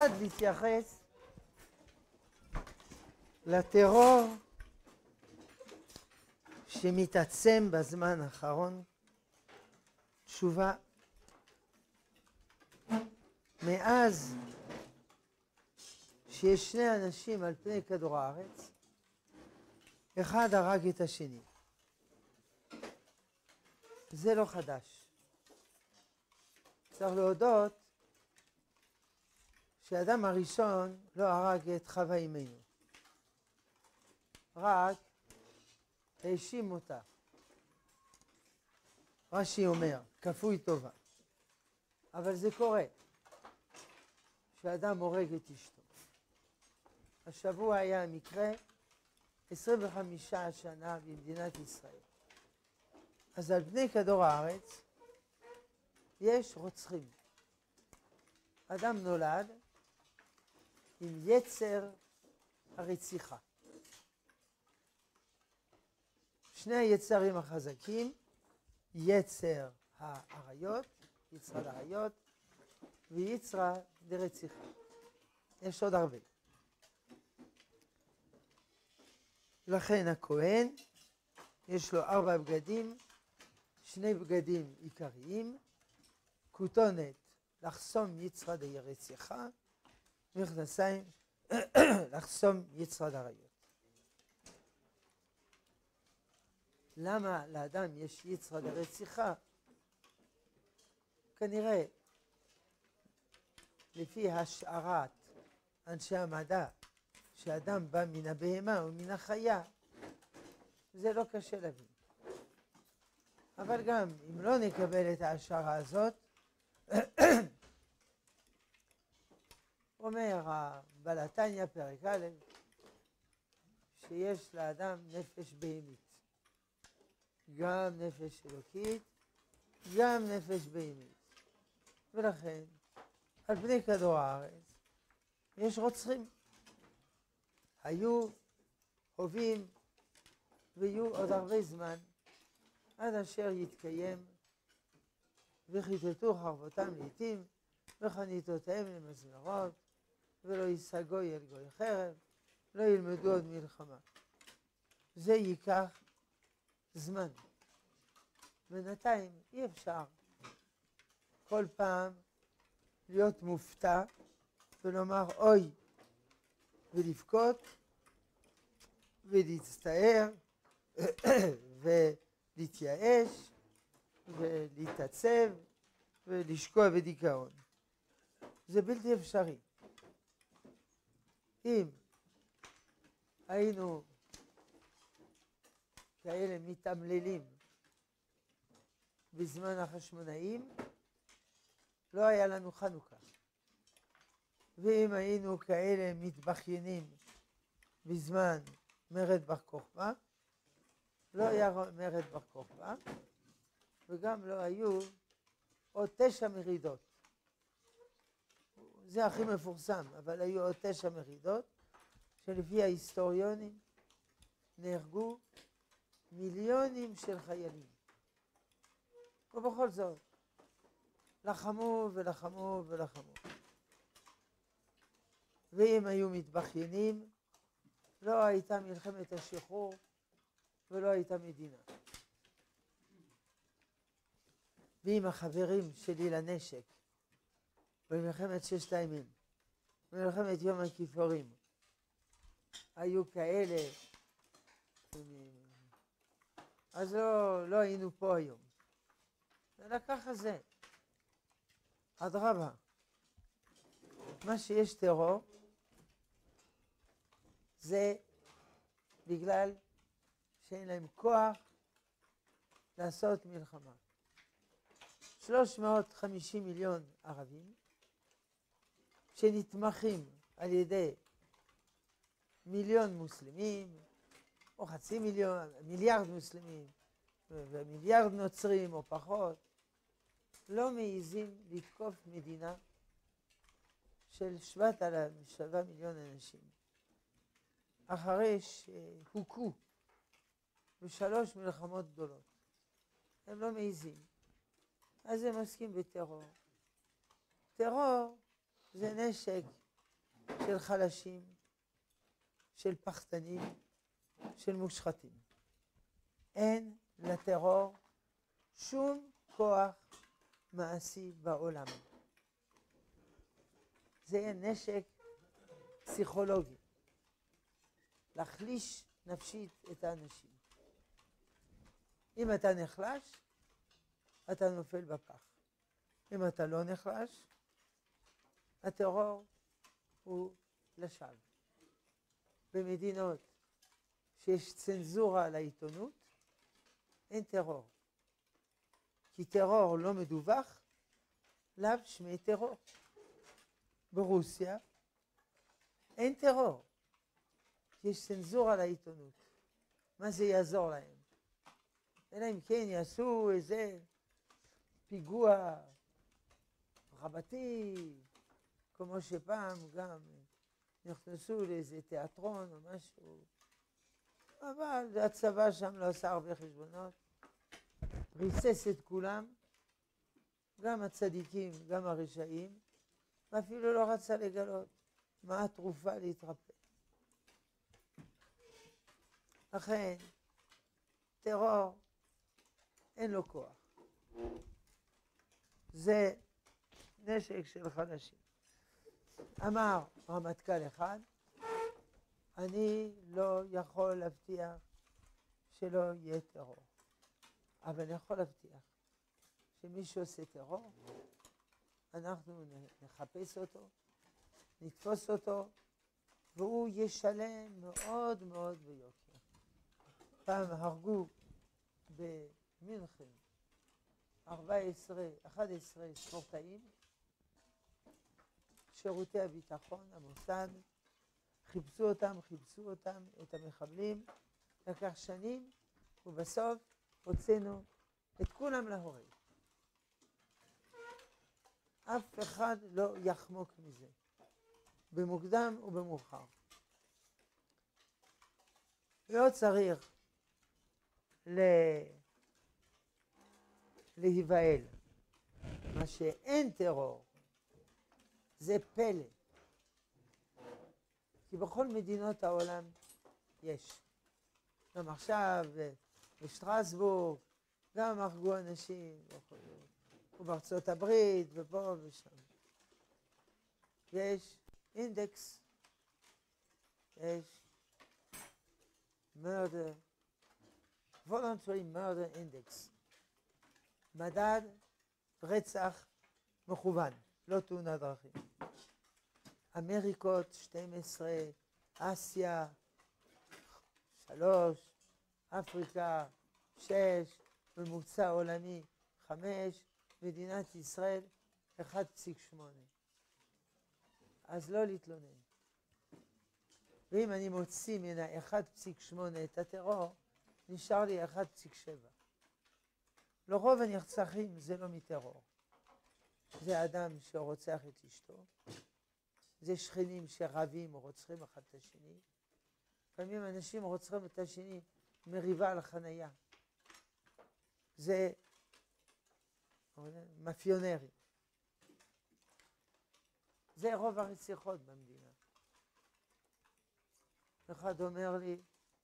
אחד להתייחס לטרור שמתעצם בזמן האחרון. תשובה, מאז שיש שני אנשים על פני כדור הארץ, אחד הרג את השני. זה לא חדש. צריך להודות שהאדם הראשון לא הרג את חווה אימנו, רק האשים אותה. רש"י אומר, כפוי טובה. אבל זה קורה, שאדם הורג את אשתו. השבוע היה מקרה 25 שנה במדינת ישראל. אז על פני כדור הארץ יש רוצחים. אדם נולד עם יצר הרציחה. שני היצרים החזקים, יצר העריות, יצר העריות ויצר דרציחה. יש עוד הרבה. לכן הכהן יש לו 4 בגדים, 2 בגדים עיקריים, כותונת לחסום יצר דרציחה, מכנסיים לחסום יצר דעריות. למה לאדם יש יצר דרציחה? כנראה לפי השערת אנשי המדע שאדם בא מן הבהמה ומן החיה, זה לא קשה להבין. אבל גם אם לא נקבל את ההשערה הזאת, אומר הבעל התניא פרק א', שיש לאדם נפש בהמית, גם נפש אלוקית, גם נפש בהמית. ולכן על פני כדור הארץ יש רוצחים. היו, הווים ויהיו עוד הרבה זמן, עד אשר יתקיים וכיתתו חרבותם לעתים וחניתותיהם למזמרות, ולא יישא אל גוי חרב, לא ילמדו עוד מלחמה. זה ייקח זמן. בינתיים אי אפשר כל פעם להיות מופתע ולומר אוי, ולבכות ולהצטער ולהתייאש ולהתעצב ולשקוע בדיכאון. זה בלתי אפשרי. אם היינו כאלה מתאמללים בזמן החשמונאים, לא היה לנו חנוכה. ואם היינו כאלה מתבכיינים בזמן מרד בר כוכבא, לא היה מרד בר כוכבא, וגם לא היו עוד 9 מרידות. זה הכי מפורסם, אבל היו עוד 9 מרידות, שלפי ההיסטוריונים נהרגו מיליונים של חיילים. ובכל זאת, לחמו ולחמו ולחמו. ואם היו מתבכיינים, לא הייתה מלחמת השחרור ולא הייתה מדינה. ואם החברים שלי לנשק, במלחמת 6 הימים, במלחמת יום הכיפורים, היו כאלה, אז לא היינו פה היום. אלא ככה זה. אדרבה, מה שיש טרור, זה בגלל שאין להם כוח לעשות מלחמה. 350 מיליון ערבים שנתמכים על ידי מיליון מוסלמים, או חצי מיליון, מיליארד מוסלמים, ומיליארד נוצרים או פחות, לא מעיזים לתקוף מדינה של 7 מיליון אנשים. אחרי שהוכו ב3 מלחמות גדולות. הם לא מעיזים. אז הם עוסקים בטרור. טרור זה נשק של חלשים, של פחדנים, של מושחתים. אין לטרור שום כוח מעשי בעולם. זה יהיה נשק פסיכולוגי, להחליש נפשית את האנשים. אם אתה נחלש, אתה נופל בפח. אם אתה לא נחלש, הטרור הוא לשווא. במדינות שיש צנזורה על העיתונות, אין טרור. כי טרור לא מדווח, לאו שמי טרור. ברוסיה אין טרור. יש צנזורה על העיתונות. מה זה יעזור להם? אלא אם כן יעשו איזה פיגוע רבתי, כמו שפעם גם נכנסו לאיזה תיאטרון או משהו. אבל הצבא שם לא עשה הרבה חשבונות. ריסס את כולם, גם הצדיקים, גם הרשעים, ואפילו לא רצה לגלות מה התרופה להתרפא. לכן, טרור אין לו כוח. זה נשק של חלשים. אמר רמטכ"ל אחד, אני לא יכול להבטיח שלא יהיה טרור. אבל אני יכול להבטיח שמי שעושה טרור, אנחנו נחפש אותו, נתפוס אותו, והוא ישלם מאוד מאוד ביוקר. פעם הרגו במינכן 11 ספורטאים, שירותי הביטחון, המוסד, חיפשו אותם, את המחבלים, לקח שנים, ובסוף הוצאנו את כולם להורג. אף אחד לא יחמוק מזה, במוקדם ובמאוחר. לא צריך להיבהל. מה שאין טרור זה פלא. כי בכל מדינות העולם יש. גם עכשיו בשטרסבורג, גם הרגו אנשים, ובארצות הברית, ופה ושם. יש אינדקס, יש murder, voluntary murder index, מדד רצח מכוון, לא תאונת דרכים. אמריקות 12, אסיה 3, אפריקה 6, ממוצע עולמי 5, מדינת ישראל 1.8. אז לא להתלונן. ואם אני מוציא מן 1.8 את הטרור, נשאר לי 1.7. לרוב הנרצחים זה לא מטרור. זה אדם שרוצח את אשתו, זה שכנים שרבים או רוצחים אחד את השני. לפעמים אנשים רוצחים את השני מריבה על החנייה. זה מאפיונרים. זה רוב הרציחות במדינה. אחד אומר לי,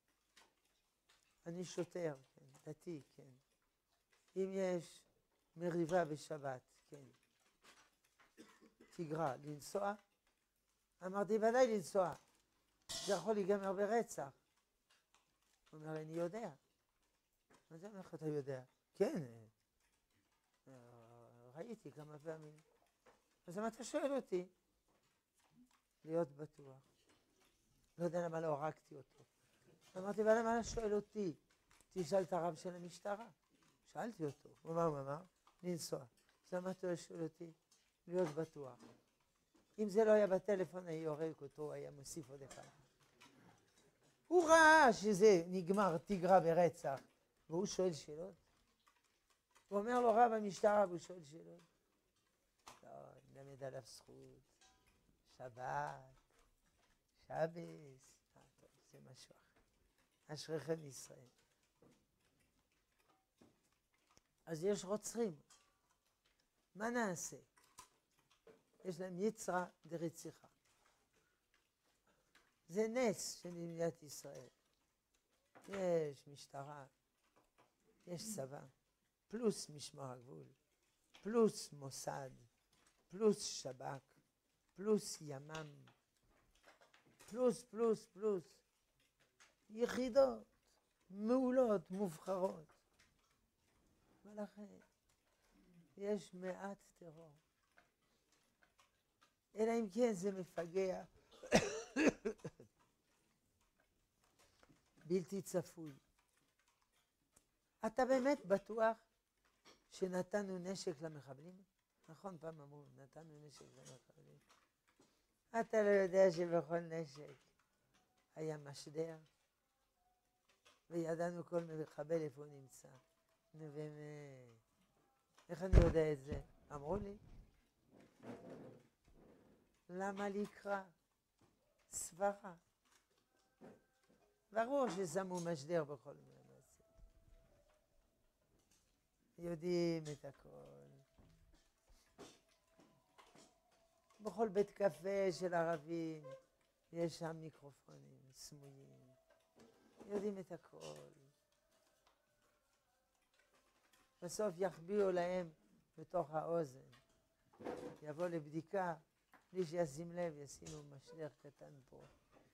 אני שוטר, כן, דתי, כן. אם יש מריבה בשבת, כן, תגרה, לנסוע? אמרתי, ודאי לנסוע. זה יכול להיגמר ברצח. הוא אומר, אני יודע. מה זה אומר לך, אתה יודע? כן, ראיתי כמה פעמים. אז למה אתה שואל אותי? להיות בטוח. לא יודע למה לא הרגתי אותו. אמרתי, ולמה אתה שואל אותי? תשאל את הרב של המשטרה. שאלתי אותו. הוא אמר, לנסוע. אז למה אתה שואל אותי? להיות בטוח. אם זה לא היה בטלפון, היה הורג אותו, היה מוסיף עוד אחד. הוא ראה שזה נגמר תגרה ברצח, והוא שואל שאלות. הוא אומר לו, רב המשטרה, והוא שואל שאלות. לא, נלמד עליו זכות, שבת, שבס, טוב, זה משהו אחר. אשריכם ישראל. אז יש רוצחים. מה נעשה? יש להם יצרה דרציחה. זה נס של מדינת ישראל. יש משטרה, יש צבא, פלוס משמר הגבול, פלוס מוסד, פלוס שב"כ, פלוס ימ"מ, פלוס יחידות מעולות, מובחרות. ולכן יש מעט טרור. אלא אם כן זה מפגע בלתי צפוי. אתה באמת בטוח שנתנו נשק למחבלים? נכון, פעם אמרו, נתנו נשק למחבלים. אתה לא יודע שבכל נשק היה משדר, וידענו כל מחבל איפה הוא נמצא. נו באמת, איך אני יודע את זה? אמרו לי. למה לקרוא? סברה. ברור ששמו משדר בכל מעשה. יודעים את הכל. בכל בית קפה של ערבים יש שם מיקרופונים סמויים. יודעים את הכל. בסוף יחביאו להם בתוך האוזן. יבוא לבדיקה, בלי שישים לב, ישימו משדר קטן פה.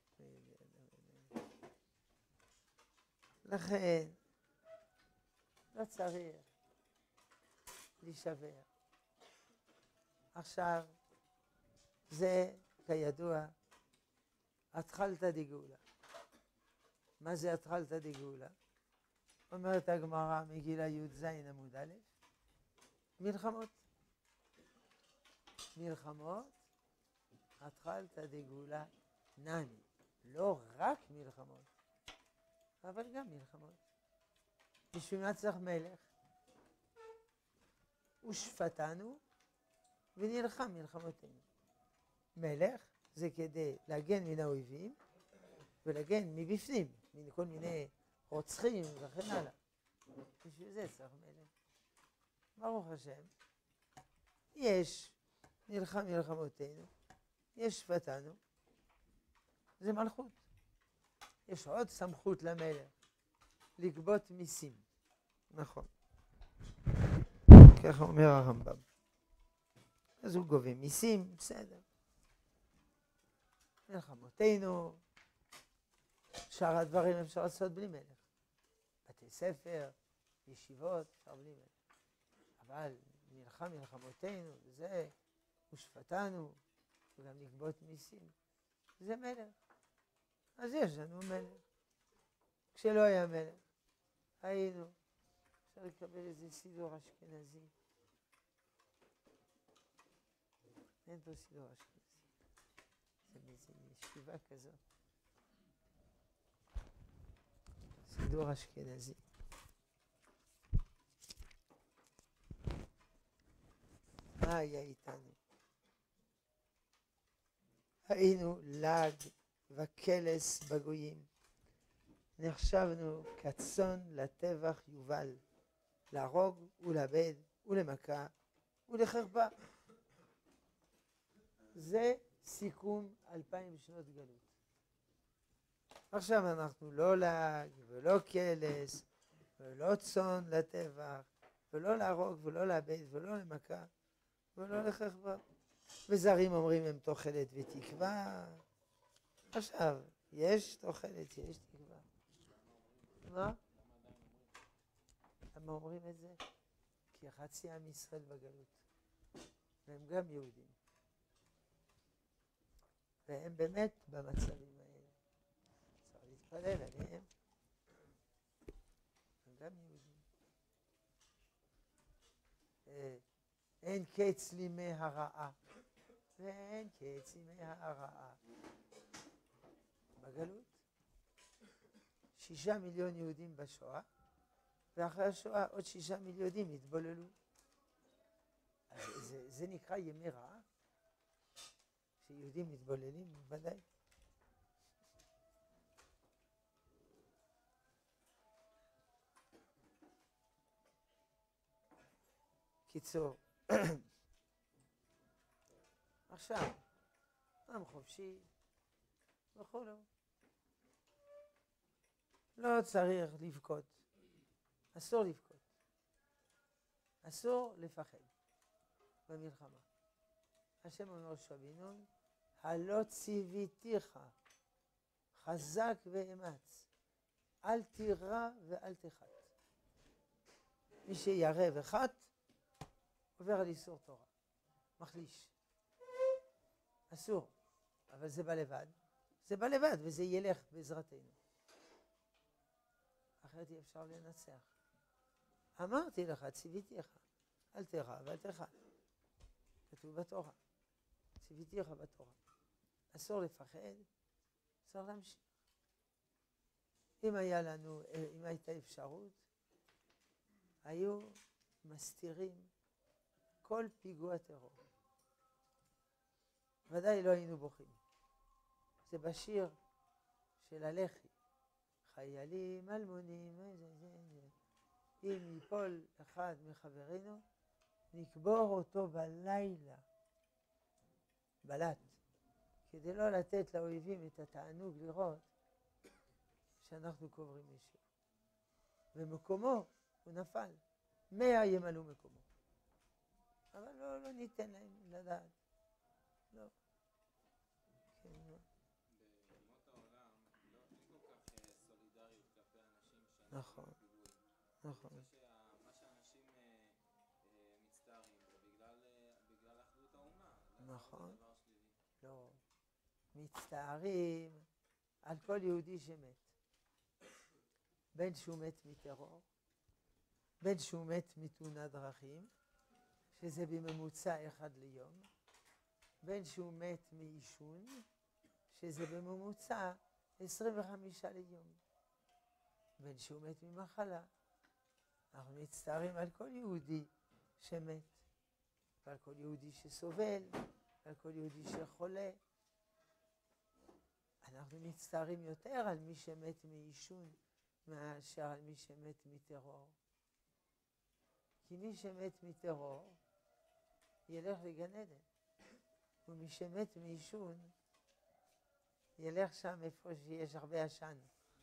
לכן, לא צריך להישבר. עכשיו, זה, כידוע, התחלת דגאולה. מה זה התחלת דגאולה? אומרת הגמרא מגילה י"ז עמוד א', מלחמות. מלחמות, התחלת דגאולה נמי. לא רק מלחמות, אבל גם מלחמות. בשביל מה צריך מלך? ושפטנו ונלחם מלחמותינו. מלך זה כדי להגן מן האויבים ולהגן מבפנים, מן כל מיני רוצחים וכן הלאה. בשביל זה צריך מלך. ברוך השם, יש נלחם מלחמותינו, יש שפטנו, זה מלכות. יש עוד סמכות למלך, לגבות מיסים. נכון. ככה אומר הרמב"ם. אז הוא גובה מיסים, בסדר. מלחמותינו, שאר הדברים אפשר לעשות בלי מלך. בתי ספר, ישיבות, אפשר בלי מלך. אבל נלחם מלחמותינו, וזה, ושפטנו, וגם לגבות מיסים, זה מלך. אז יש לנו מלך. כשלא היה מלך, היינו, אפשר לקבל איזה סידור אשכנזי. אין פה סידור אשכנזי. זה באיזה ישיבה כזאת. סידור אשכנזי. מה היה איתנו? היינו לעג וקלס בגויים. נחשבנו כצאן לטבח יובל, להרוג ולאבד ולמכה ולחרפה. זה סיכום 2000 שנות גלות. עכשיו אנחנו לא לעג ולא קלס ולא צאן לטבח ולא להרוג ולא לאבד ולא למכה ולא לחרפה. וזרים אומרים הם תוחלת ותקווה. עכשיו, יש תוחלת, יש תקווה. מה? למה אומרים את זה? כי חצי עם ישראל בגלות. והם גם יהודים. והם באמת במצבים האלה. צריך להתפלל עליהם. הם גם יהודים. אין קץ לימי הרעה. ואין קץ לימי הרעה. בגלות. 6 מיליון יהודים בשואה, ואחרי השואה עוד 6 מיליון יהודים התבוללו. זה נקרא ימי רעה? שיהודים מתבוללים? ודאי. קיצור, עכשיו, עם חופשי, וכו'. לא צריך לבכות. אסור לבכות. אסור לפחד במלחמה. השם אומר שבינון, הלא ציוויתיך, חזק ואמץ, אל תירא ואל תחת. מי שירא וחת, עובר על איסור תורה, מחליש. אסור, אבל זה בא לבד. זה בא לבד וזה ילך בעזרתנו. אחרת אי אפשר לנצח. אמרתי לך, ציוויתיך, אל תירא ואל תחת. כתוב בתורה. ציוויתיך בתורה. אסור לפחד, אסור להמשיך. אם הייתה אפשרות, היו מסתירים כל פיגוע טרור. ודאי לא היינו בוכים. זה בשיר של הלח"י. חיילים אלמונים, אם ייפול אחד מחברינו, נקבור אותו בלילה, בלט, כדי לא לתת לאויבים את התענוג לראות שאנחנו קוברים מישהו. ומקומו הוא נפל. 100 ימלאו מקומו. אבל לא ניתן להם לדעת. לא. כן, לא. באומות העולם אין כל כך סולידריות כלפי אנשים נכון. נכון. אני חושב שמה שאנשים מצטערים זה בגלל אחדות האומה. נכון. זה דבר שלילי. לא. מצטערים על כל יהודי שמת. בין שהוא מת מטרור, בין שהוא מת מתאונת דרכים, שזה בממוצע 1 ליום, בין שהוא מת מעישון, שזה בממוצע 25 ליום, בין שהוא מת ממחלה. אנחנו מצטערים על כל יהודי שמת, ועל כל יהודי שסובל, ועל כל יהודי שחולה. אנחנו מצטערים יותר על מי שמת מעישון מאשר על מי שמת מטרור. כי מי שמת מטרור ילך לגן עדן, ומי שמת מעישון ילך שם איפה שיש הרבה עשן.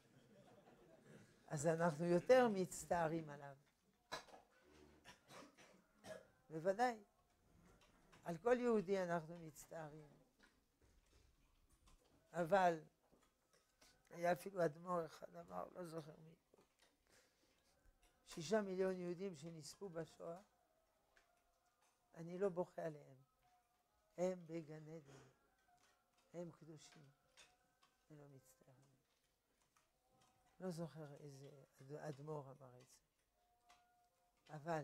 אז אנחנו יותר מצטערים עליו. בוודאי, על כל יהודי אנחנו מצטערים. אבל היה אפילו אדמו"ר אחד אמר, לא זוכר מי, 6 מיליון יהודים שנספו בשואה, אני לא בוכה עליהם. הם בגן עדן, הם קדושים, אני לא מצטער. לא זוכר איזה אדמו"ר אמר את זה. אבל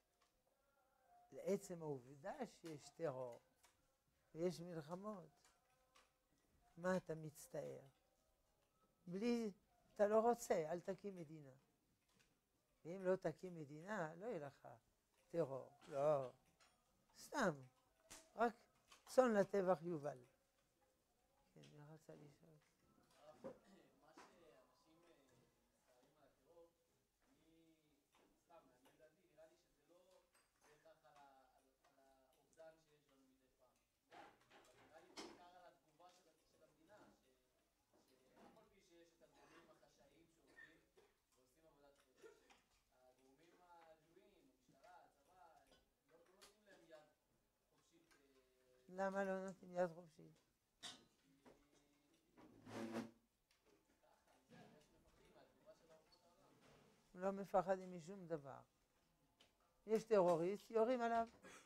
לעצם העובדה שיש טרור ויש מלחמות, מה אתה מצטער? בלי, אתה לא רוצה, אל תקים מדינה. ואם לא תקים מדינה, לא יהיה לך טרור. לא, סתם, רק צאן לטבח יובל. כן, אני רצה לשאול. מה שאנשים מצטערים על הטרור, סתם, אני לדעתי, נראה לי שזה לא בהכרח על האובדן שיש לנו מדי פעם. אבל נראה לי בעיקר על התגובה של המדינה, שאף על פי שיש את הגורמים החשאיים שעובדים ועושים עבודת קודש, הגורמים הג'ויים, המשטרה, הצבא, לא נותנים להם יד חופשית. למה לא נותנים יד חופשית? לא מפחדים משום דבר. יש טרוריסט, יורים עליו.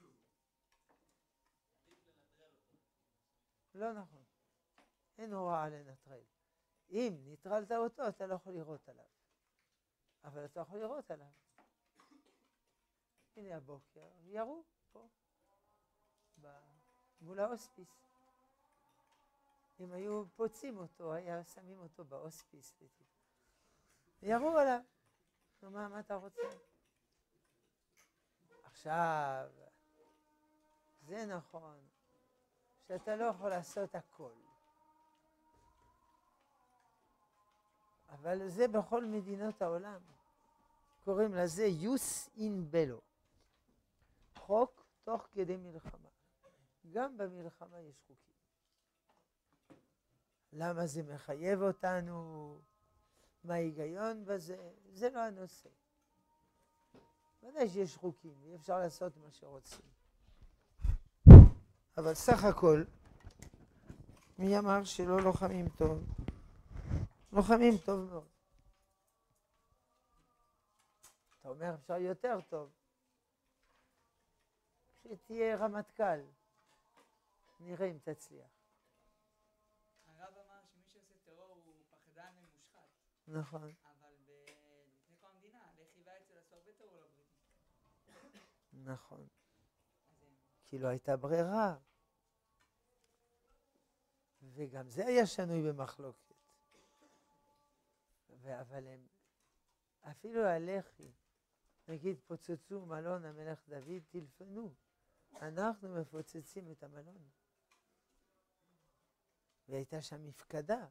לא נכון. אין הוראה לנטרל. אם נטרלת אותו, אתה לא יכול לירות עליו. אבל אתה יכול לירות עליו. הנה הבוקר, ירו פה, מול ההוספיס. אם היו פוצעים אותו, היה שמים אותו בהוספיס. ירו עליו. מה אתה רוצה? עכשיו, זה נכון שאתה לא יכול לעשות הכל. אבל זה בכל מדינות העולם. קוראים לזה יוס אין בלו. חוק תוך כדי מלחמה. גם במלחמה יש חוקים. למה זה מחייב אותנו, מה ההיגיון בזה, זה לא הנושא. ודאי שיש חוקים, אי אפשר לעשות מה שרוצים. אבל סך הכל, מי אמר שלא לוחמים טוב? לוחמים טוב מאוד. אתה אומר אפשר יותר טוב. שתהיה רמטכ"ל, נראה אם תצליח. הרב אמר שמי שעושה טרור הוא פחדן ומושחת. נכון. אבל לפני קום המדינה, לח"י ואצ"ל עשו הרבה טרור לבריטים. נכון. כי לא הייתה ברירה. וגם זה היה שנוי במחלוקת. אבל הם, אפילו הלח"י, נגיד פוצצו מלון המלך דוד, טלפנו. אנחנו מפוצצים את המלון. והייתה שם מפקדה.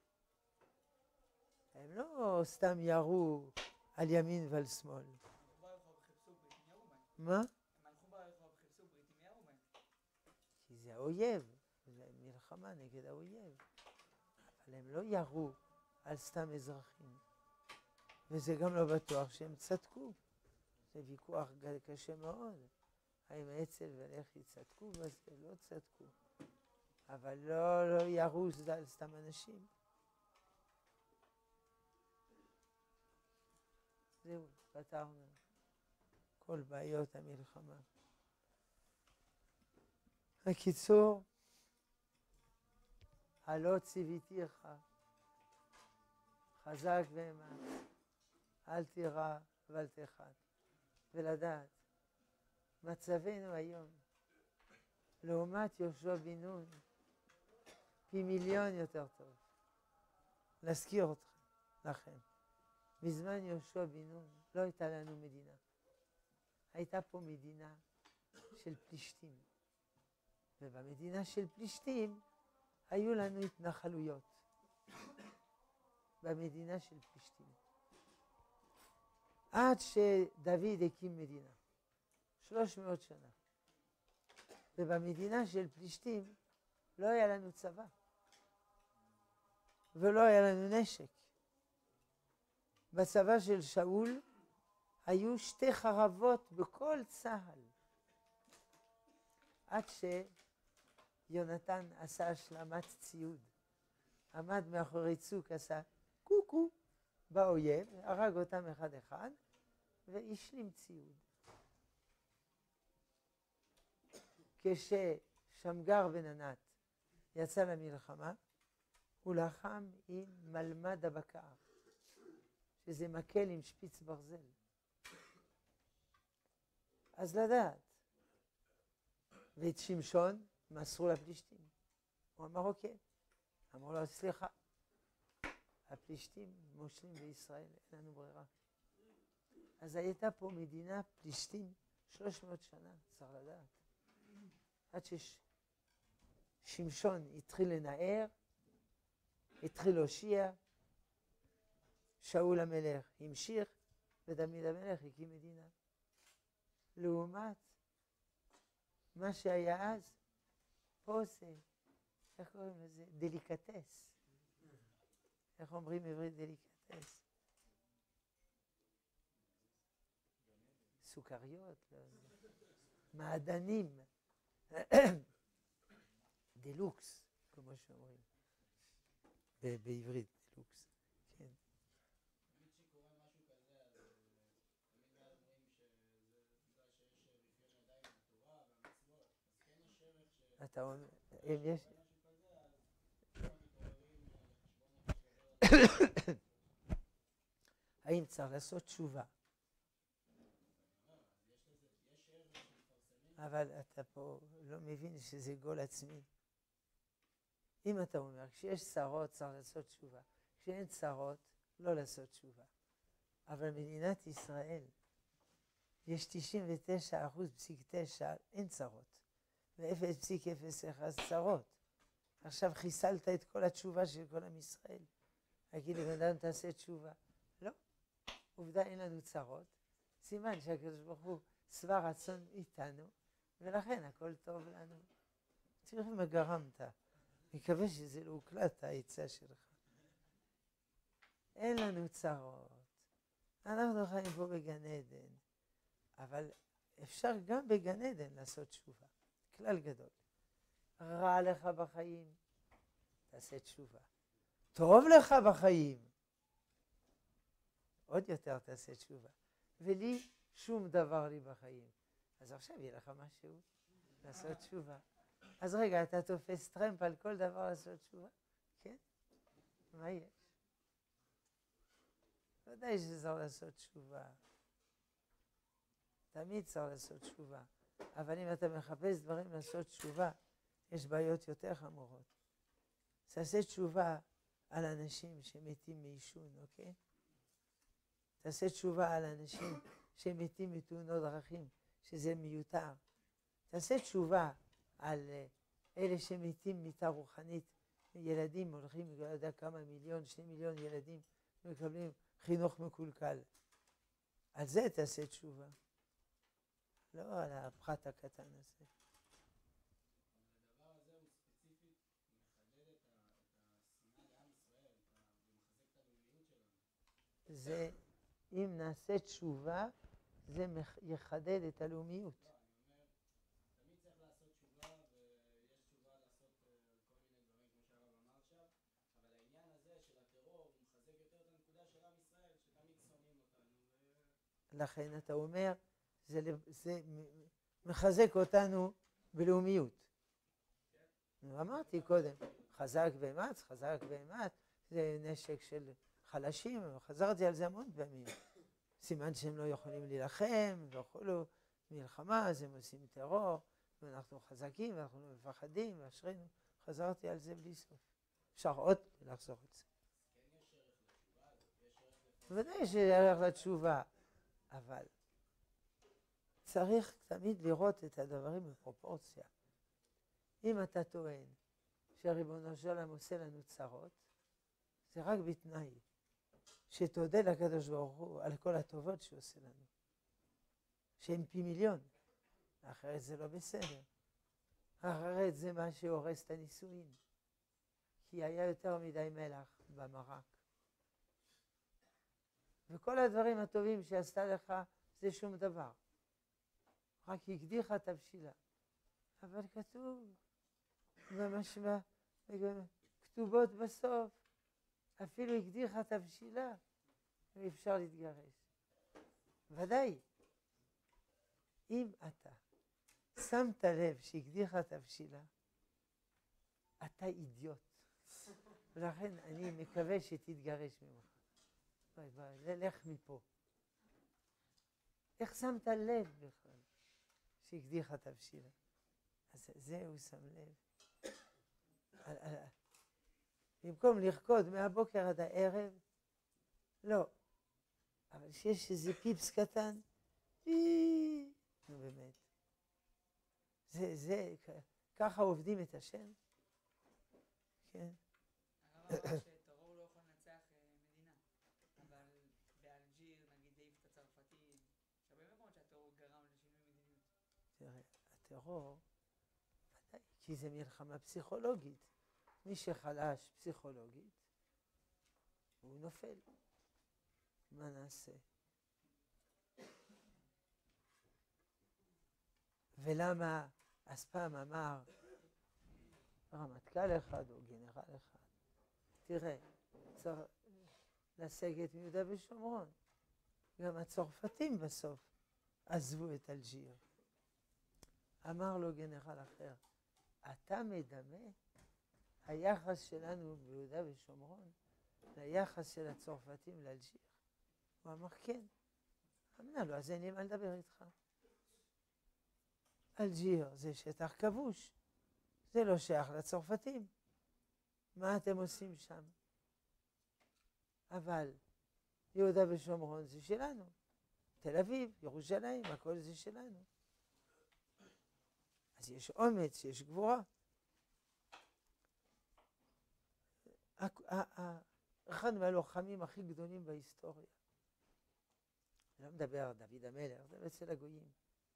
הם לא סתם ירו על ימין ועל שמאל. הם הלכו ברחוב, חיפשו בריטים, ירו בהם. מה? הם הלכו ברחוב, חיפשו בריטים, ירו בהם. כי זה האויב. זה מלחמה נגד האויב. אבל הם לא ירו על סתם אזרחים. וזה גם לא בטוח שהם צדקו. זה ויכוח קשה מאוד. האם האצ"ל ולח"י צדקו בזה? לא צדקו. אבל לא ירו על סתם אנשים. זהו, פתרנו כל בעיות המלחמה. בקיצור, הלא ציוויתיך, חזק ואמץ, אל תירא ואל תחת, ולדעת, מצבנו היום, לעומת יהושע בן נון, פי מיליון יותר טוב. להזכיר לכם, בזמן יהושע בן נון לא הייתה לנו מדינה. הייתה פה מדינה של פלישתים. ובמדינה של פלישתים היו לנו התנחלויות. במדינה של פלישתים. עד שדוד הקים מדינה. 300 שנה. ובמדינה של פלישתים לא היה לנו צבא. ולא היה לנו נשק. בצבא של שאול היו 2 חרבות בכל צהל. עד שיונתן עשה השלמת ציוד. עמד מאחורי צוק, עשה קוקו באויב, הרג אותם אחד אחד, והשלים ציוד. כששמגר בן ענת יצא למלחמה, הוא לחם עם מלמד הבקר, שזה מקל עם שפיץ ברזל. אז לדעת. ואת שמשון מסרו לפלישתים. הוא אמר אוקיי. אמרו לו סליחה. הפלישתים מושלים בישראל, אין לנו ברירה. אז הייתה פה מדינה פלישתים 300 שנה, צריך לדעת. עד ששמשון התחיל לנער, התחיל להושיע, שאול המלך המשיך, ודוד המלך הקים מדינה. לעומת מה שהיה אז, פה זה, איך קוראים לזה? דליקטס. איך אומרים עברית דליקטס? סוכריות, מעדנים, דלוקס, כמו שאומרים, בעברית דלוקס, כן. תמיד שקורה משהו כזה, אז תמיד אומרים שזה בגלל שיש רפיון ידיים בתורה והמצוות, אז כן יש ערך אתה אומר, אם יש... משהו כזה, אז כולם מתעוררים לחשבון האם צריך לעשות תשובה? אבל אתה פה לא מבין שזה גול עצמי. אם אתה אומר, כשיש צרות צריך לעשות תשובה, כשאין צרות לא לעשות תשובה. אבל מדינת ישראל יש 99.9% אין צרות, ו-0.01 צרות. עכשיו חיסלת את כל התשובה של כל עם ישראל. להגיד לבן אדם תעשה תשובה. לא. עובדה אין לנו צרות. סימן שהקדוש ברוך הוא שבע רצון איתנו, ולכן הכל טוב לנו. תראה מה גרמת. מקווה שזה לא הוקלט, העצה שלך. אין לנו צרות. אנחנו חיים פה בגן עדן, אבל אפשר גם בגן עדן לעשות תשובה. כלל גדול. רע לך בחיים, תעשה תשובה. טוב לך בחיים, עוד יותר תעשה תשובה. ולי שום דבר לי בחיים. אז עכשיו יהיה לך משהו לעשות תשובה. אז רגע, אתה תופס טרמפ על כל דבר לעשות תשובה? כן? מה יש? ודאי שצריך לעשות תשובה. תמיד צריך לעשות תשובה. אבל אם אתה מחפש דברים לעשות תשובה, יש בעיות יותר חמורות. תעשה תשובה על אנשים שמתים מעישון, אוקיי? תעשה תשובה על אנשים שמתים מתאונות דרכים, שזה מיותר. תעשה תשובה על אלה שמתים מיתה רוחנית. ילדים הולכים, לא יודע כמה מיליון, 2 מיליון ילדים מקבלים חינוך מקולקל. על זה תעשה תשובה. לא על הפחת הקטן הזה. הדבר הזה הוא ספציפית מחדד את השנאה לעם ישראל, ומחזק את הלאומיות שלנו. זה, אם נעשה תשובה, זה יחדד את הלאומיות. לא, אני אומר, תמיד צריך לעשות תשובה, ויש תשובה לעשות כל מיני דברים, כמו שהרב אמר עכשיו, אבל העניין הזה של הטרור, הוא מחזק יותר את הנקודה של עם ישראל, שתמיד שונאים אותנו. לכן אתה אומר, זה מחזק אותנו בלאומיות. אמרתי קודם, חזק ואמץ, חזק ואמץ, זה נשק של חלשים, חזרתי על זה המון פעמים. סימן שהם לא יכולים להילחם, וכולו מלחמה, אז הם עושים טרור, ואנחנו חזקים, ואנחנו לא מפחדים, ואשרינו. חזרתי על זה בלי סוף. אפשר עוד לחזור את זה. כן יש ערך לתשובה הזאת, יש ערך בוודאי שערך לתשובה, אבל צריך תמיד לראות את הדברים בפרופורציה. אם אתה טוען שהריבונו של עולם עושה לנו צרות, זה רק בתנאי שתודה לקדוש ברוך הוא על כל הטובות שהוא עושה לנו, שהם פי מיליון. אחרת זה לא בסדר. אחרת זה מה שהורס את הנישואין, כי היה יותר מדי מלח במרק. וכל הדברים הטובים שעשתה לך זה שום דבר. רק הקדיחה תבשילה. אבל כתוב, במשמע, כתובות בסוף, אפילו הקדיחה תבשילה, ואפשר להתגרש. ודאי, אם אתה שמת לב שהקדיחה תבשילה, אתה אידיוט. ולכן אני מקווה שתתגרש ממך. ביי ביי, לך מפה. איך שמת לב בכלל שהקדיחה תבשילה? אז זה הוא שם לב. במקום לרקוד מהבוקר עד הערב, לא. אבל שיש איזה פיפס קטן, נו באמת. ככה עובדים את השם? כן. הרב אמר שטרור לא יכול לנצח מדינה, אבל באלג'יר, נגיד, העיף את הצרפתים, יש הרבה מקומות שהטרור גרם לשינוי מדיניות. תראה, הטרור, ודאי, כי זה מלחמה פסיכולוגית. מי שחלש פסיכולוגית, הוא נופל. מה נעשה? ולמה, אז פעם אמר רמטכ"ל אחד או גנרל אחד, תראה, צריך לסגת מיהודה ושומרון. גם הצרפתים בסוף עזבו את אלג'יר. אמר לו גנרל אחר, אתה מדמה היחס שלנו ביהודה ושומרון ליחס של הצרפתים לאלג'יר? הוא אמר כן. אמנה לו, אז אין לי מה לדבר איתך. אלג'יר זה שטח כבוש, זה לא שייך לצרפתים. מה אתם עושים שם? אבל יהודה ושומרון זה שלנו. תל אביב, ירושלים, הכל זה שלנו. אז יש אומץ, יש גבורה. אחד מהלוחמים הכי גדולים בהיסטוריה. אני לא מדבר על דוד המלך, זה אצל הגויים.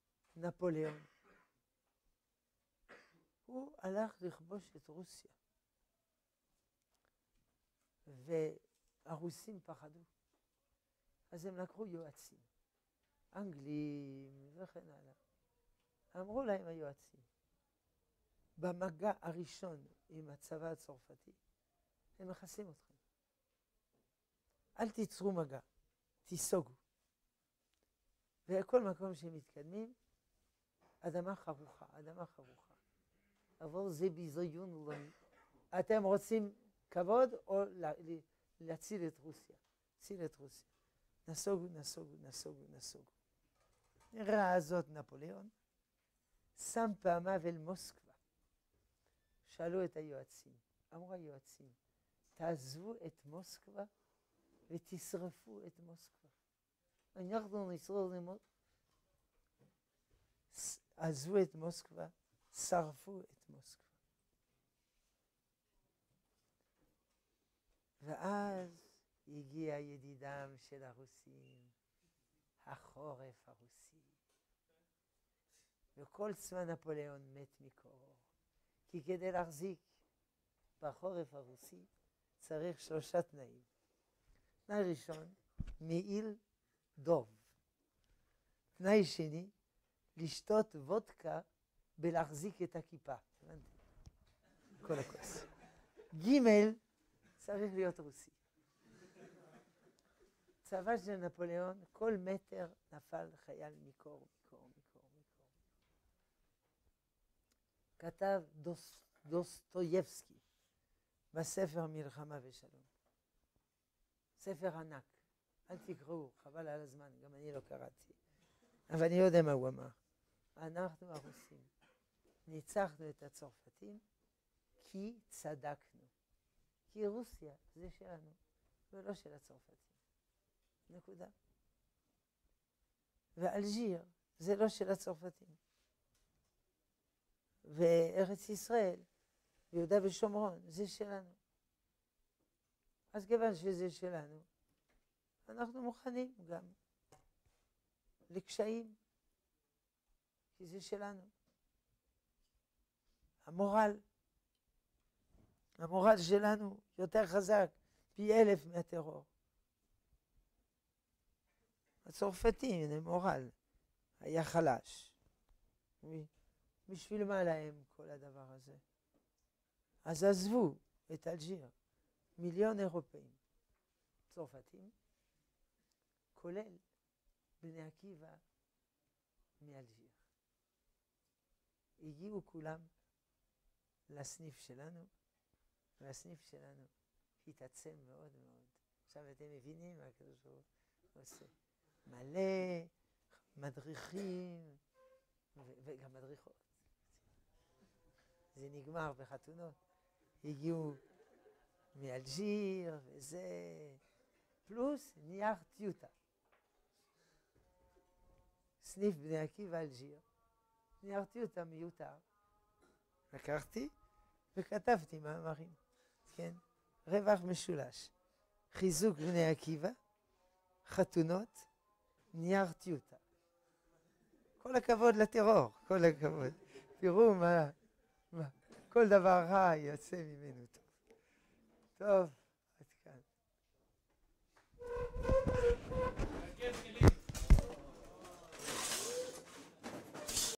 נפוליאון. הוא הלך לכבוש את רוסיה. והרוסים פחדו. אז הם לקחו יועצים, אנגלים וכן הלאה. אמרו להם היועצים, במגע הראשון עם הצבא הצרפתי, הם מכסים אתכם. אל תיצרו מגע, תיסוגו. וכל מקום שהם מתקדמים, אדמה חרוכה, אדמה חרוכה. אבל זה ביזיון עולמי. אתם רוצים כבוד או להציל את רוסיה? להציל את רוסיה. נסוגו, נסוגו, נסוגו, נסוגו. ראה זאת נפוליאון, שם פעמיו אל מוסקבה. שאלו את היועצים, אמרו היועצים, תעזבו את מוסקבה ותשרפו את מוסקבה. אנחנו נשרוף את מוסקבה. עזבו את מוסקבה, שרפו את מוסקבה. ואז הגיע ידידם של הרוסים, החורף הרוסי. וכל צבא נפוליאון מת מקור. כי כדי להחזיק בחורף הרוסי צריך 3 תנאים. תנאי ראשון, מעיל דוב. תנאי שני, לשתות וודקה בלהחזיק את הכיפה. כל הכוס. ג' צריך להיות רוסי. צבא של נפוליאון, כל מטר נפל חייל מקור, מקור, מקור, מקור. כתב דוסטויבסקי בספר מלחמה ושלום. ספר ענק. אל תקראו, חבל על הזמן, גם אני לא קראתי. אבל אני יודע מה הוא אמר. אנחנו הרוסים ניצחנו את הצרפתים כי צדקנו. כי רוסיה זה שלנו ולא של הצרפתים. נקודה. ואלג'יר זה לא של הצרפתים. וארץ ישראל, יהודה ושומרון, זה שלנו. אז כיוון שזה שלנו, אנחנו מוכנים גם לקשיים, כי זה שלנו. המורל שלנו יותר חזק פי 1000 מהטרור. הצרפתים, המורל היה חלש. בשביל מה להם כל הדבר הזה? אז עזבו את אלג'יר, 1,000,000 אירופאים, צרפתים, כולל בני עקיבא מאלג'יר. הגיעו כולם לסניף שלנו, והסניף שלנו התעצם מאוד מאוד. עכשיו אתם מבינים מה הקדוש ברוך הוא עושה. מלא מדריכים וגם מדריכות. זה נגמר בחתונות. הגיעו מאלג'יר וזה, פלוס נייר טיוטה. סניף בני עקיבא אלג'יר. נייר טיוטה מיותר. לקחתי וכתבתי מאמרים. כן? רווח משולש. חיזוק בני עקיבא, חתונות, נייר טיוטה. כל הכבוד לטרור, כל הכבוד. תראו מה, כל דבר רע יוצא ממנו טוב. טוב, עד כאן.